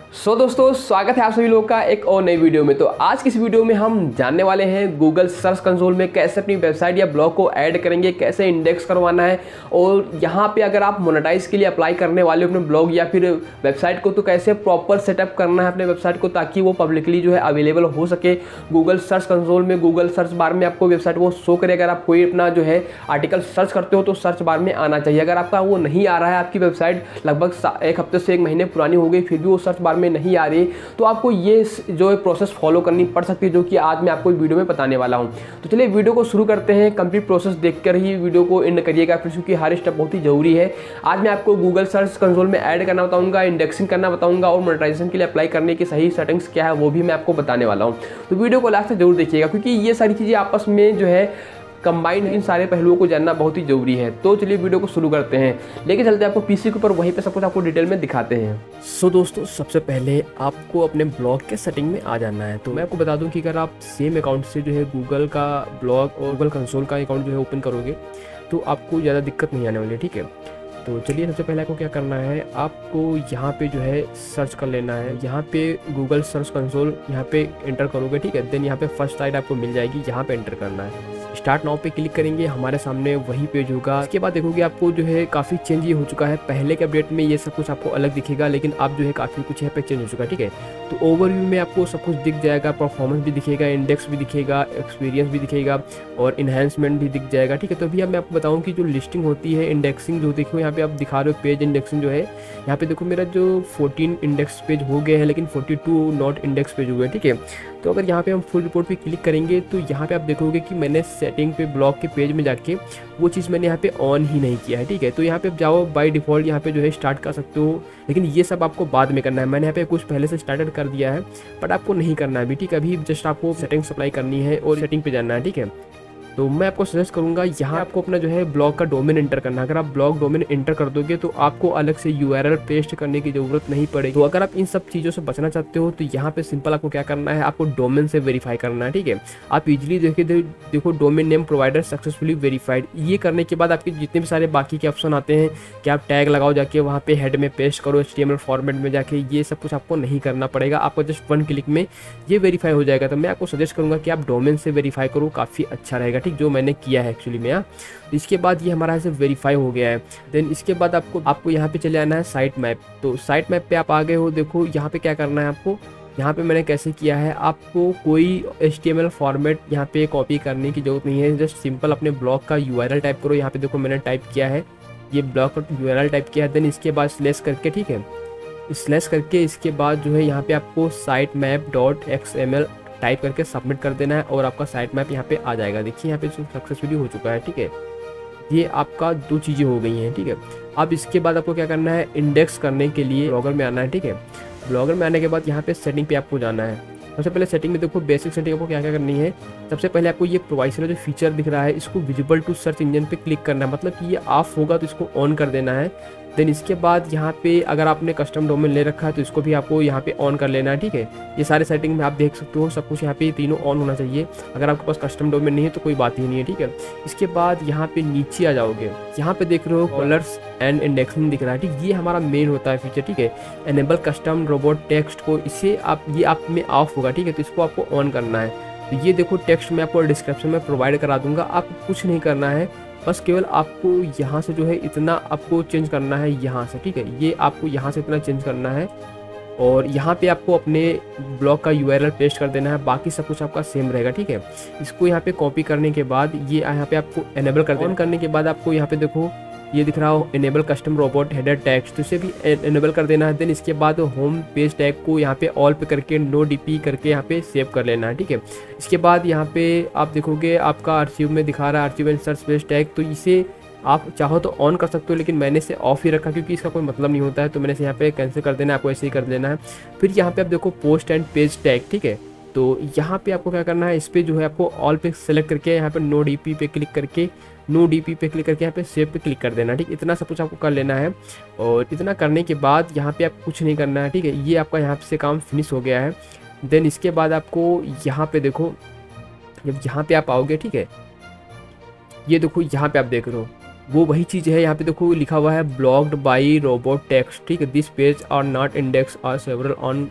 दोस्तों स्वागत है आप सभी लोगों का एक और नई वीडियो में। तो आज की इस वीडियो में हम जानने वाले हैं गूगल सर्च कंसोल में कैसे अपनी वेबसाइट या ब्लॉग को ऐड करेंगे, कैसे इंडेक्स करवाना है, और यहाँ पे अगर आप मोनेटाइज के लिए अप्लाई करने वाले हो अपने ब्लॉग या फिर वेबसाइट को, तो कैसे प्रॉपर सेटअप करना है अपने वेबसाइट को ताकि वो पब्लिकली जो है अवेलेबल हो सके गूगल सर्च कंसोल में। गूगल सर्च बार में आपको वेबसाइट वो शो करे। अगर आप कोई अपना जो है आर्टिकल सर्च करते हो तो सर्च बार में आना चाहिए। अगर आपका वो नहीं आ रहा है, आपकी वेबसाइट लगभग एक हफ्ते से एक महीने पुरानी हो गई फिर भी वो सर्च बार में नहीं आ रही, तो आपको ये जो है प्रोसेस फॉलो करनी पड़ सकती है, जो कि आज मैं आपको वीडियो में बताने वाला हूं। तो चलिए वीडियो को शुरू करते हैं। कंप्लीट प्रोसेस देखकर ही वीडियो को एंड करिएगा फिर, क्योंकि हर स्टेप बहुत ही जरूरी है। आज मैं आपको गूगल सर्च कंसोल में ऐड करना बताऊंगा, इंडेक्सिंग करना बताऊंगा, और मोनेटाइजेशन के लिए अप्लाई करने की सही सेटिंग्स क्या है वो भी मैं आपको बताने वाला हूँ। तो वीडियो को लास्ट तक जरूर देखिएगा, क्योंकि ये सारी चीज़ें आपस में जो है कंबाइंड, इन सारे पहलुओं को जानना बहुत ही जरूरी है। तो चलिए वीडियो को शुरू करते हैं। लेके चलते हैं आपको पीसी के ऊपर, वहीं पे सब कुछ आपको डिटेल में दिखाते हैं। दोस्तों सबसे पहले आपको अपने ब्लॉग के सेटिंग में आ जाना है। तो मैं आपको बता दूं कि अगर आप सेम अकाउंट से जो है गूगल का ब्लॉग और गूगल कंसोल का अकाउंट जो है ओपन करोगे तो आपको ज़्यादा दिक्कत नहीं आने वाली है, ठीक है। तो चलिए सबसे पहले आपको क्या करना है, आपको यहाँ पे जो है सर्च कर लेना है। यहाँ पे गूगल सर्च कंसोल यहाँ पे एंटर करोगे, ठीक है। देन यहाँ पे फर्स्ट साइड आपको मिल जाएगी, यहाँ पे एंटर करना है। स्टार्ट नाउ पे क्लिक करेंगे, हमारे सामने वही पेज होगा। इसके बाद देखोगे आपको जो है काफ़ी चेंज ये हो चुका है। पहले के अपडेट में ये सब कुछ आपको अलग दिखेगा, लेकिन अब जो है काफ़ी कुछ यहाँ पे चेंज हो चुका है, ठीक है। तो ओवरव्यू में आपको सब कुछ दिख जाएगा, परफॉर्मेंस भी दिखेगा, इंडेक्स भी दिखेगा, एक्सपीरियंस भी दिखेगा और इन्हेंसमेंट भी दिख जाएगा, ठीक है। तो अभी अब मैं आपको बताऊँ कि जो लिस्टिंग होती है, इंडेक्सिंग जो देखो यहाँ पे आप दिखा रहे हो पेज इंडेक्सिंग जो है, यहाँ पे देखो मेरा जो 14 इंडेक्स पेज हो गए हैं, लेकिन 42 नॉट इंडेक्स पेज हुए हैं, ठीक है। तो अगर यहाँ पे हम फुल रिपोर्ट पे क्लिक करेंगे तो यहाँ पे आप देखोगे कि मैंने सेटिंग पे ब्लॉग के पेज में जाके वो चीज़ मैंने यहाँ पे ऑन ही नहीं किया है, ठीक है। तो यहाँ पे आप जाओ, बाय डिफ़ॉल्ट यहाँ पे जो है स्टार्ट कर सकते हो, लेकिन ये सब आपको बाद में करना है। मैंने यहाँ पे कुछ पहले से स्टार्टेड कर दिया है, बट आपको नहीं करना है अभी, ठीक है। अभी जस्ट आपको सेटिंग्स अप्लाई करनी है और सेटिंग पे जाना है, ठीक है। तो मैं आपको सजेस्ट करूंगा यहाँ आपको अपना जो है ब्लॉग का डोमेन एंटर करना है। अगर आप ब्लॉग डोमेन एंटर कर दोगे तो आपको अलग से यूआरएल पेस्ट करने की जरूरत नहीं पड़ेगी। तो अगर आप इन सब चीज़ों से बचना चाहते हो तो यहाँ पे सिंपल आपको क्या करना है, आपको डोमेन से वेरीफाई करना है, ठीक है। आप इजीली देखो domain name provider successfully verified. ये करने के बाद आपके जितने भी सारे बाकी के ऑप्शन आते हैं कि आप टैग लगाओ जाके वहाँ पे हेड में पेस्ट करो HTML फॉर्मेट में जाके, ये सब कुछ आपको नहीं करना पड़ेगा। आपको जस्ट 1 क्लिक में ये वेरीफाई हो जाएगा। तो मैं आपको सजेस्ट करूँगा कि आप डोमेन से वेरीफाई करो, काफ़ी अच्छा रहेगा, ठीक, जो मैंने किया है एक्चुअली में। इसके बाद ये हमारा ऐसे वेरीफाई हो गया है। देन इसके बाद आपको यहाँ पे चले आना है साइट मैप। तो साइट मैप पे आप आ गए हो, देखो यहाँ पे क्या करना है आपको। यहाँ पे मैंने कैसे किया है, आपको कोई HTML फॉर्मेट यहाँ पे कॉपी करने की जरूरत नहीं है। जस्ट सिंपल अपने ब्लॉग का URL टाइप करो। यहाँ पे देखो मैंने टाइप किया है, ये ब्लॉग का URL टाइप किया है। देन इसके बाद स्लैश करके, ठीक है, स्लैश करके इसके बाद जो है यहाँ पे आपको साइट मैप .xml टाइप करके सबमिट कर देना है और आपका साइट मैप यहाँ पे आ जाएगा। देखिए यहाँ पे सक्सेसफुली हो चुका है, ठीक है। ये आपका 2 चीज़ें हो गई हैं, ठीक है। अब इसके बाद आपको क्या करना है, इंडेक्स करने के लिए ब्लॉगर में आना है, ठीक है। ब्लॉगर में आने के बाद यहाँ पे सेटिंग पे आपको जाना है। सबसे पहले सेटिंग में देखो बेसिक सेटिंग आपको क्या क्या करनी है। सबसे पहले आपको ये प्रोवाइड जो फीचर दिख रहा है इसको विजिबल टू सर्च इंजन पे क्लिक करना है, मतलब कि ये ऑफ होगा तो इसको ऑन कर देना है। देन इसके बाद यहाँ पे अगर आपने कस्टम डोमेन ले रखा है तो इसको भी आपको यहाँ पे ऑन कर लेना है, ठीक है। ये सारे सेटिंग में आप देख सकते हो, सब कुछ यहाँ पे तीनों ऑन होना चाहिए। अगर आपके पास कस्टम डोमेन नहीं है तो कोई बात ही नहीं है, ठीक है। इसके बाद यहाँ पे नीचे आ जाओगे, यहाँ पे देख रहे हो कलर्स एंड इंडेक्सिंग दिख रहा है, ठीक। ये हमारा मेन होता है फीचर, ठीक है। एनेबल कस्टम रोबोट टेक्स्ट को, इसे ये आप में ऑफ होगा, ठीक है। तो इसको आपको ऑन करना है। तो ये देखो टेक्स्ट मैं आपको डिस्क्रिप्शन में प्रोवाइड करा दूंगा, आपको कुछ नहीं करना है, बस केवल आपको यहाँ से जो है इतना आपको चेंज करना है यहाँ से, ठीक है। ये आपको यहाँ से इतना चेंज करना है और यहाँ पे आपको अपने ब्लॉग का URL पेस्ट कर देना है। बाकी सब कुछ आपका सेम रहेगा, ठीक है। इसको यहाँ पे कॉपी करने के बाद ये यहाँ पे आपको एनेबल कर देना। ऑन करने के बाद आपको यहाँ पे देखो ये दिख रहा हो enable custom robot header tags, तो इसे भी इनेबल कर देना है। देन इसके बाद होम पेज टैग को यहाँ पे ऑल पे करके नो DP करके यहाँ पे सेव कर लेना है, ठीक है। इसके बाद यहाँ पे आप देखोगे आपका आर्चिव में दिखा रहा है archive and search page tag, तो इसे आप चाहो तो ऑन कर सकते हो, लेकिन मैंने इसे ऑफ ही रखा क्योंकि इसका कोई मतलब नहीं होता है। तो मैंने इसे यहाँ पे कैंसिल कर देना है, आपको ऐसे ही कर देना है। फिर यहाँ पे आप देखो पोस्ट एंड पेज टैग, ठीक है। तो यहाँ पे आपको क्या करना है, इस पे जो है आपको ऑल पे सेलेक्ट करके यहाँ पे नो DP पे क्लिक करके यहाँ पे सेव पे क्लिक कर देना, ठीक। इतना सब कुछ आपको कर लेना है और इतना करने के बाद यहाँ पे आप कुछ नहीं करना है, ठीक है। ये आपका यहाँ से काम फिनिश हो गया है। देन इसके बाद आपको यहाँ पे देखो, जब यहाँ पे आप आओगे, ठीक है, ये देखो यहाँ पे आप देख रहे हो वो वही चीज़ है। यहाँ पे देखो लिखा हुआ है ब्लॉक्ड बाई रोबोट टेक्स्ट, ठीक है, this page are not index are several on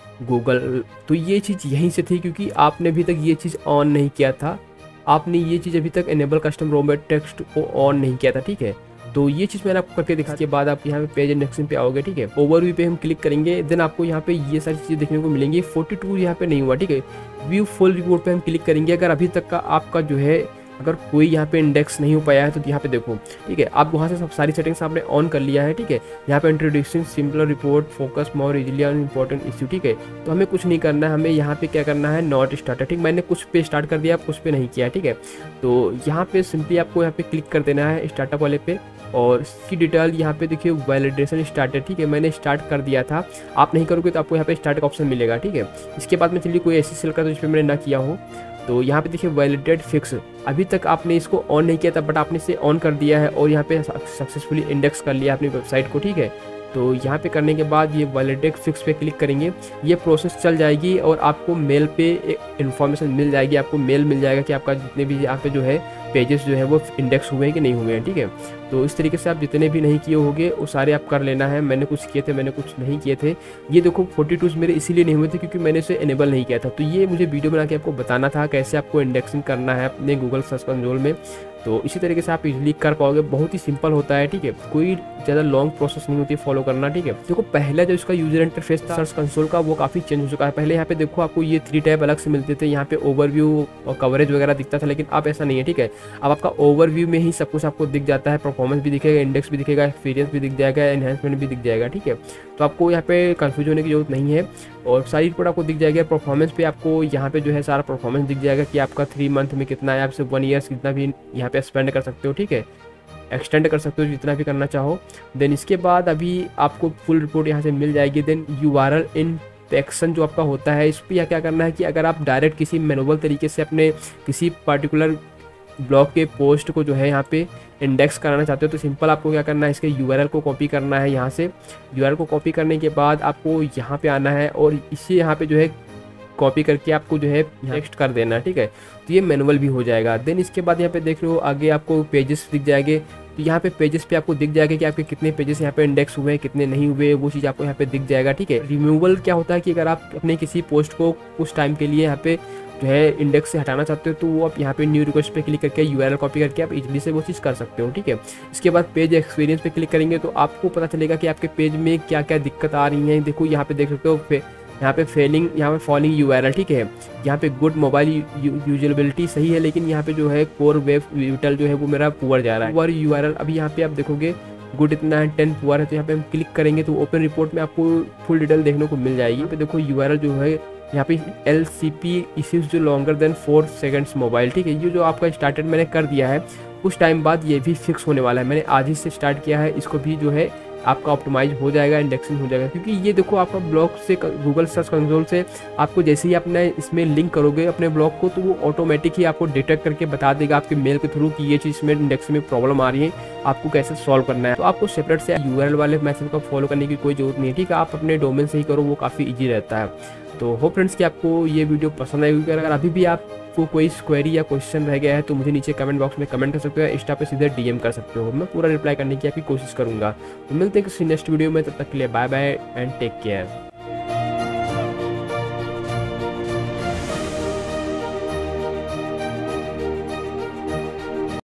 Google. तो ये चीज़ यहीं से थी, क्योंकि आपने अभी तक ये चीज़ ऑन नहीं किया था, आपने ये चीज़ अभी तक इनेबल कस्टम रोबोट टेक्स्ट को ऑन नहीं किया था, ठीक है। तो ये चीज़ मैंने आपको करके दिखा के बाद आप यहाँ पे पेज इंडेक्सिंग पे आओगे, ठीक है। ओवरव्यू पे हम क्लिक करेंगे, देन आपको यहाँ पे ये सारी चीज़ें देखने को मिलेंगी। 42 यहाँ पे नहीं हुआ, ठीक है। व्यू फुल रिपोर्ट पे हम क्लिक करेंगे। अगर अभी तक का आपका जो है अगर कोई यहाँ पे इंडेक्स नहीं हो पाया है तो यहाँ पे देखो, ठीक है, आप वहाँ से सब सारी सेटिंग्स आपने ऑन कर लिया है, ठीक है। यहाँ पे introducing simpler report, focus more easily on important issue, ठीक है। तो हमें कुछ नहीं करना है, हमें यहाँ पे क्या करना है, नॉट स्टार्टर, ठीक। मैंने कुछ पे स्टार्ट कर दिया, कुछ पे नहीं किया, ठीक है। तो यहाँ पे सिंपली आपको यहाँ पे क्लिक कर देना है स्टार्टअप वाले पे, और इसकी डिटेल यहाँ पे देखिए वैलिडेशन स्टार्टेड, ठीक है, मैंने स्टार्ट कर दिया था। आप नहीं करोगे तो आपको यहाँ पे स्टार्ट का ऑप्शन मिलेगा, ठीक है। इसके बाद में चलिए कोई ऐसी सेल कर दो जिस पर मैंने ना किया हो, तो यहाँ पे देखिए वैलिडेट फिक्स, अभी तक आपने इसको ऑन नहीं किया था बट आपने इसे ऑन कर दिया है और यहाँ पे सक्सेसफुली इंडेक्स कर लिया अपनी वेबसाइट को, ठीक है। तो यहाँ पे करने के बाद ये वैलिडेट फिक्स पे क्लिक करेंगे, ये प्रोसेस चल जाएगी और आपको मेल पे एक इन्फॉर्मेशन मिल जाएगी, आपको मेल मिल जाएगा कि आपका जितने भी यहाँ पे जो है पेजेस जो है वो इंडेक्स हुए हैं कि नहीं हुए हैं, ठीक है। तो इस तरीके से आप जितने भी नहीं किए होंगे वो सारे आप कर लेना है। मैंने कुछ किए थे, मैंने कुछ नहीं किए थे। ये देखो 42 मेरे इसीलिए नहीं हुए थे क्योंकि मैंने इसे इनेबल नहीं किया था। तो ये मुझे वीडियो बना के आपको बताना था कैसे आपको इंडेक्सिंग करना है अपने गूगल सर्च कंसोल में। तो इसी तरीके से आप इजीली कर पाओगे, बहुत ही सिंपल होता है, ठीक है। कोई ज़्यादा लॉन्ग प्रोसेस नहीं होती है फॉलो करना, ठीक है। देखो पहले जो इसका यूजर इंटरफेस था सर्च कंसोल का वो काफ़ी चेंज हो चुका है। पहले यहाँ पे देखो आपको ये 3 टैब अलग से मिलते थे, यहाँ पे ओवरव्यू और कवरेज वगैरह दिखता था, लेकिन अब ऐसा नहीं है, ठीक है। अब आपका ओवरव्यू में ही सब कुछ आपको दिख जाता है, परफॉर्मेंस भी दिखेगा, इंडेक्स भी दिखेगा, एक्सपीरियंस भी दिख जाएगा, एनहेंसमेंट भी दिख जाएगा, ठीक है। तो आपको यहाँ पे कंफ्यूज होने की जरूरत नहीं है और सारी रिपोर्ट आपको दिख जाएगी। परफॉर्मेंस पे आपको यहाँ पे जो है सारा परफॉर्मेंस दिख जाएगा कि आपका 3 मंथ में कितना है, आपसे 1 ईयर्स कितना भी यहाँ पे स्पेंड कर सकते हो, ठीक है, एक्सटेंड कर सकते हो जितना भी करना चाहो। देन इसके बाद अभी आपको फुल रिपोर्ट यहाँ से मिल जाएगी। देन यूआरएल इंडेक्शन जो आपका होता है, इस पर यह क्या करना है कि अगर आप डायरेक्ट किसी मैनुअल तरीके से अपने किसी पर्टिकुलर ब्लॉग के पोस्ट को जो है यहाँ पे इंडेक्स कराना चाहते हो तो सिंपल आपको क्या करना है, इसके यूआरएल को कॉपी करना है। यहाँ से यूआरएल को कॉपी करने के बाद आपको यहाँ पे आना है और इसे यहाँ पे जो है कॉपी करके आपको जो है टेक्स्ट कर देना है, ठीक है। तो ये मैनुअल भी हो जाएगा। देन इसके बाद यहाँ पे देख रहे हो आगे आपको पेजेस दिख जाएंगे। तो यहाँ पे पेजेस पे आपको दिख जाएगा कि आपके कितने पेजेस यहाँ पे इंडेक्स हुए हैं, कितने नहीं हुए, वो चीज़ आपको यहाँ पे दिख जाएगा, ठीक है। रिमूवल क्या होता है कि अगर आप अपने किसी पोस्ट को कुछ टाइम के लिए यहाँ पे जो है इंडेक्स से हटाना चाहते हो तो वो आप यहाँ पे न्यू रिक्वेस्ट पे क्लिक करके यूआरएल कॉपी करके आप इजीली से वो चीज़ कर सकते हो, ठीक है। इसके बाद पेज एक्सपीरियंस पे क्लिक करेंगे तो आपको पता चलेगा कि आपके पेज में क्या क्या दिक्कत आ रही है। देखो यहाँ पे देख सकते हो यहाँ पे फेलिंग, यहाँ पे फॉलिंग यूआरएल, ठीक है। यहाँ पे गुड मोबाइल यूजेबिलिटी सही है, लेकिन यहाँ पे जो है कोर वेब विटल जो है वो मेरा पुअर जा रहा है। पुअर यूआरएल अभी यहाँ पे आप देखोगे गुड इतना है, 10 पुअर है। तो यहाँ पे हम क्लिक करेंगे तो ओपन रिपोर्ट में आपको फुल डिटेल देखने को मिल जाएगी। यहाँ पे देखो यूआरएल जो है यहाँ पे LCP इश्यूज जो लॉन्गर देन 4 सेकंड्स मोबाइल, ठीक है। ये जो आपका स्टार्टेड मैंने कर दिया है, कुछ टाइम बाद ये भी फिक्स होने वाला है। मैंने आज ही से स्टार्ट किया है, इसको भी जो है आपका ऑप्टिमाइज हो जाएगा, इंडेक्सिंग हो जाएगा। क्योंकि ये देखो आपका ब्लॉग से गूगल सर्च कंसोल से आपको जैसे ही अपने इसमें लिंक करोगे अपने ब्लॉग को तो वो ऑटोमेटिक ही आपको डिटेक्ट करके बता देगा आपके मेल के थ्रू कि ये चीज़ में इंडेक्सिंग में प्रॉब्लम आ रही है, आपको कैसे सॉल्व करना है। तो आपको सेपरेट से यूआरएल वाले मैसेज को फॉलो करने की कोई जरूरत नहीं है, ठीक है। आप अपने डोमेन से ही करो, वो काफ़ी ईजी रहता है। तो होप फ्रेंड्स कि आपको ये वीडियो पसंद आएगी। अगर अभी भी आपको कोई क्वेरी या क्वेश्चन रह गया है तो मुझे नीचे कमेंट बॉक्स में कमेंट कर सकते हो या इंस्टा पे सीधे DM कर सकते हो, मैं पूरा रिप्लाई करने की आपकी कोशिश करूंगा। तो मिलते हैं किसी नेक्स्ट वीडियो में, तब तक के लिए bye bye and take care.